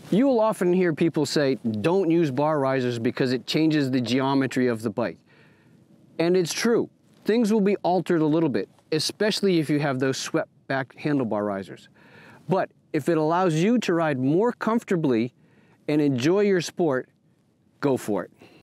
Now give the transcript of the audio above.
You will often hear people say, don't use bar risers because it changes the geometry of the bike. And it's true. Things will be altered a little bit, especially if you have those swept back handlebar risers. But if it allows you to ride more comfortably and enjoy your sport, go for it.